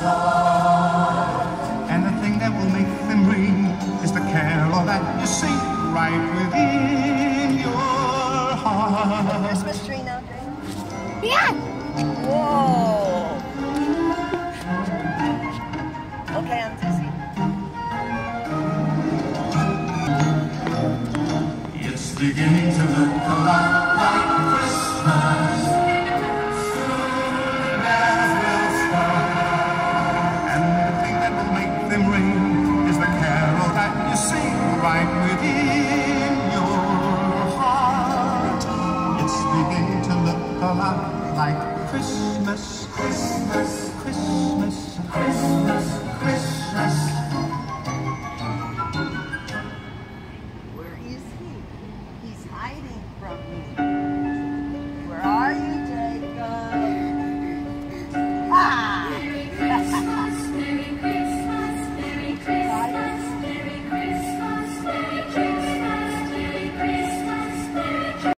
And the thing that will make them ring is the carol that you sing right within your heart. Christmas tree now, Dre. Yeah! Whoa!